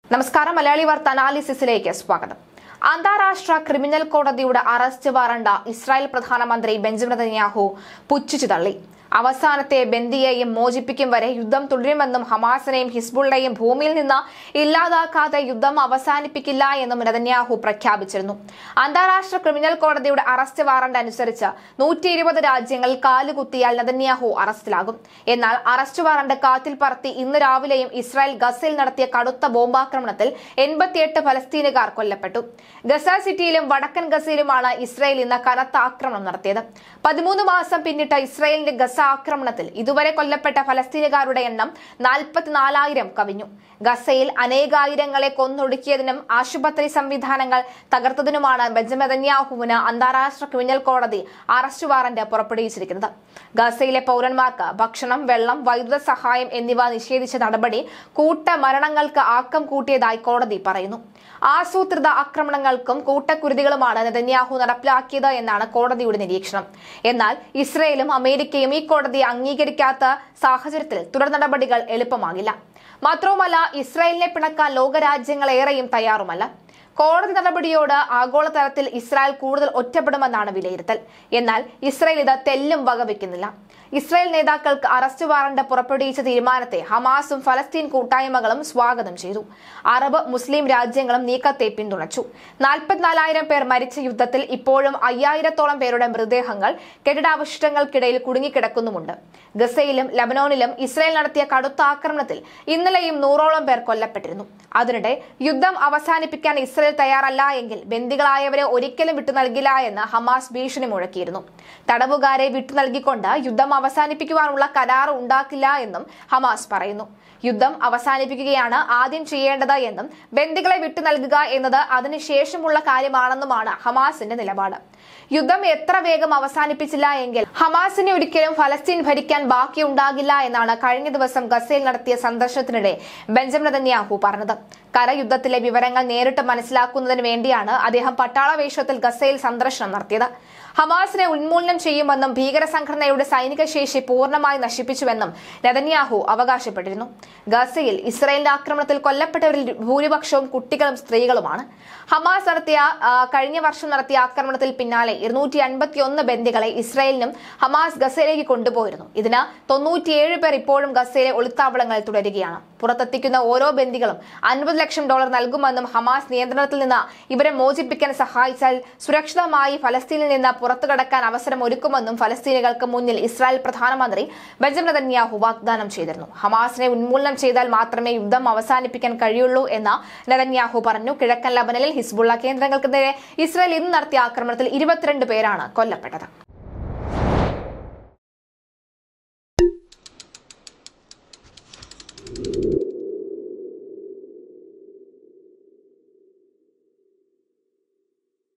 നമസ്കാരം. മലയാളി വാർത്ത അനാലിസിസിലേക്ക് സ്വാഗതം. അന്താരാഷ്ട്ര ക്രിമിനൽ കോടതിയുടെ അറസ്റ്റ് വാറണ്ട് ഇസ്രായേൽ പ്രധാനമന്ത്രി ബെഞ്ചമിൻ നെതന്യാഹു പുച്ഛിച്ചു തള്ളി. അവസാനത്തെ ബന്ദിയെയും മോചിപ്പിക്കും വരെ യുദ്ധം തുടരുമെന്നും ഹമാസിനെയും ഹിസ്ബുള്ളയെയും ഭൂമിയിൽ നിന്ന് ഇല്ലാതാക്കാതെ യുദ്ധം അവസാനിപ്പിക്കില്ല എന്നും നെതന്യാഹു പ്രഖ്യാപിച്ചിരുന്നു. അന്താരാഷ്ട്ര ക്രിമിനൽ കോടതിയുടെ അറസ്റ്റ് വാറണ്ട് അനുസരിച്ച് 120 രാജ്യങ്ങളിൽ കാലുകുത്തിയാൽ നെതന്യാഹു അറസ്റ്റിലാകും. എന്നാൽ അറസ്റ്റ് വാറണ്ട് കാറ്റിൽ പറത്തി ഇന്ന് രാവിലെയും ഇസ്രായേൽ ഗസയിൽ നടത്തിയ കടുത്ത ബോംബാക്രമണത്തിൽ 88 ഫലസ്തീനുകാർ കൊല്ലപ്പെട്ടു. ഗസ സിറ്റിയിലും വടക്കൻ ഗസയിലുമാണ് ഇസ്രായേൽ ഇന്ന് കനത്ത ആക്രമണം നടത്തിയത്. 13 മാസം പിന്നിട്ട ഇസ്രായേലിന്റെ ഗസ ആക്രമണത്തിൽ ഇതുവരെ കൊല്ലപ്പെട്ട ഫലസ്തീനുകാരുടെ എണ്ണം 44,000 കവിഞ്ഞു. ഗസയിൽ അനേകായിരങ്ങളെ കൊന്നൊടുക്കിയതിനും ആശുപത്രി സംവിധാനങ്ങൾ തകർത്തതിനുമാണ് ബെഞ്ചമിൻ നെതന്യാഹുവിന് അന്താരാഷ്ട്ര ക്രിമിനൽ കോടതി അറസ്റ്റ് വാറന്റ് പുറപ്പെടുവിച്ചിരിക്കുന്നത്. ഗസയിലെ പൗരന്മാർക്ക് ഭക്ഷണം, വെള്ളം, വൈദ്യുത സഹായം എന്നിവ നിഷേധിച്ച നടപടി കൂട്ടമരണങ്ങൾക്ക് ആക്കം കൂട്ടിയതായി കോടതി പറയുന്നു. ആസൂത്രിത ആക്രമണങ്ങൾക്കും കൂട്ടക്കുരുതികളുമാണ് നെതന്യാഹു നടപ്പിലാക്കിയത് എന്നാണ് കോടതിയുടെ നിരീക്ഷണം. എന്നാൽ ഇസ്രയേലും അമേരിക്കയും ഈ കോടതിയെ അംഗീകരിക്കാത്ത സാഹചര്യത്തിൽ തുടർ നടപടികൾ എളുപ്പമാകില്ല. മാത്രവുമല്ല, ഇസ്രായേലിനെ പിണക്കാൻ ലോകരാജ്യങ്ങൾ ഏറെയും തയ്യാറുമല്ല. കോടതി നടപടിയോട് ആഗോളതലത്തിൽ ഇസ്രായേൽ കൂടുതൽ ഒറ്റപ്പെടുമെന്നാണ് വിലയിരുത്തൽ. എന്നാൽ ഇസ്രായേൽ ഇത് തെല്ലും വകവെക്കുന്നില്ല. ഇസ്രായേൽ നേതാക്കൾക്ക് അറസ്റ്റ് വാറണ്ട് പുറപ്പെടുവിച്ച തീരുമാനത്തെ ഹമാസും ഫലസ്തീൻ കൂട്ടായ്മകളും സ്വാഗതം ചെയ്തു. അറബ് മുസ്ലിം രാജ്യങ്ങളും നീക്കത്തെ പിന്തുണച്ചു. 44,000 പേർ മരിച്ച യുദ്ധത്തിൽ ഇപ്പോഴും 5,000-ഓളം പേരുടെ മൃതദേഹങ്ങൾ കെട്ടിടാവശിഷ്ടങ്ങൾക്കിടയിൽ കുടുങ്ങിക്കിടക്കുന്നുമുണ്ട്. ഗസയിലും ലബനോനിലും ഇസ്രായേൽ നടത്തിയ കടുത്ത ആക്രമണത്തിൽ ഇന്നലെയും 100-ഓളം പേർ കൊല്ലപ്പെട്ടിരുന്നു. അതിനിടെ യുദ്ധം അവസാനിപ്പിക്കാൻ ഇസ്രായേൽ തയ്യാറല്ല എങ്കിൽ ബന്ദികളായവരെ ഒരിക്കലും വിട്ടു നൽകില്ല എന്ന് ഹമാസ് ഭീഷണി മുഴക്കിയിരുന്നു. തടവുകാരെ വിട്ടു നൽകിക്കൊണ്ട് യുദ്ധം അവസാനിപ്പിക്കുവാനുള്ള കരാർ ഉണ്ടാക്കില്ല എന്നും ഹമാസ് പറയുന്നു. യുദ്ധം അവസാനിപ്പിക്കുകയാണ് ആദ്യം ചെയ്യേണ്ടത് എന്നും ബന്ദികളെ വിട്ടു നൽകുക എന്നത് അതിനുശേഷമുള്ള കാര്യമാണെന്നുമാണ് ഹമാസിന്റെ നിലപാട്. യുദ്ധം എത്ര വേഗം അവസാനിപ്പിച്ചില്ല എങ്കിൽ ഹമാസിനെ ഒരിക്കലും ഫലസ്തീൻ ഭരിക്കാൻ ബാക്കിയുണ്ടാകില്ല എന്നാണ് കഴിഞ്ഞ ദിവസം ഗസയിൽ നടത്തിയ സന്ദർശനത്തിനിടെ ബെഞ്ചമിൻ നെതന്യാഹു പറഞ്ഞത്. കരയുദ്ധത്തിലെ വിവരങ്ങൾ നേരിട്ട് മനസ്സിലാക്കുന്നതിന് വേണ്ടിയാണ് അദ്ദേഹം പട്ടാള വേഷത്തിൽ ഗസയിൽ സന്ദർശനം നടത്തിയത്. ഹമാസിനെ ഉന്മൂലനം ചെയ്യുമെന്നും ഭീകര സംഘടനയുടെ സൈനിക ശേഷി പൂർണ്ണമായി നശിപ്പിച്ചുവെന്നും നെതന്യാഹു അവകാശപ്പെട്ടിരുന്നു. ഗസയിൽ ഇസ്രായേലിന്റെ ആക്രമണത്തിൽ കൊല്ലപ്പെട്ടവരിൽ ഭൂരിപക്ഷവും കുട്ടികളും സ്ത്രീകളുമാണ്. ഹമാസ് കഴിഞ്ഞ വർഷം നടത്തിയ ആക്രമണത്തിൽ പിന്നാലെ 251 ബന്ദികളെ ഇസ്രായേലിനും ഹമാസ് ഗസയിലേക്ക് കൊണ്ടുപോയിരുന്നു. ഇതിന് 97 പേർ ഇപ്പോഴും ഗസയിലെ ഒളിത്താവളങ്ങളിൽ തുടരുകയാണ്. പുറത്തെത്തിക്കുന്ന ഓരോ ബന്ദികളും $50 ലക്ഷം നൽകുമെന്നും ഹമാസ് നിയന്ത്രണത്തിൽ നിന്ന് ഇവരെ മോചിപ്പിക്കാൻ സഹായിച്ചാൽ സുരക്ഷിതമായി ഫലസ്തീനിൽ നിന്ന് പുറത്തു കടക്കാൻ അവസരം ഒരുക്കുമെന്നും ഫലസ്തീനികൾക്ക് മുന്നിൽ ഇസ്രായേൽ പ്രധാനമന്ത്രി ബെഞ്ചമിൻ നെതന്യാഹു വാഗ്ദാനം ചെയ്തിരുന്നു. ഹമാസിനെ ഉന്മൂലനം ചെയ്താൽ മാത്രമേ യുദ്ധം അവസാനിപ്പിക്കാൻ കഴിയുള്ളൂ എന്ന് നെതന്യാഹു പറഞ്ഞു. കിഴക്കൻ ലബനനിൽ ഹിസ്ബുള്ള കേന്ദ്രങ്ങൾക്കെതിരെ ഇസ്രായേൽ ഇന്ന് നടത്തിയ ആക്രമണത്തിൽ 22 പേരാണ് കൊല്ലപ്പെട്ടത്.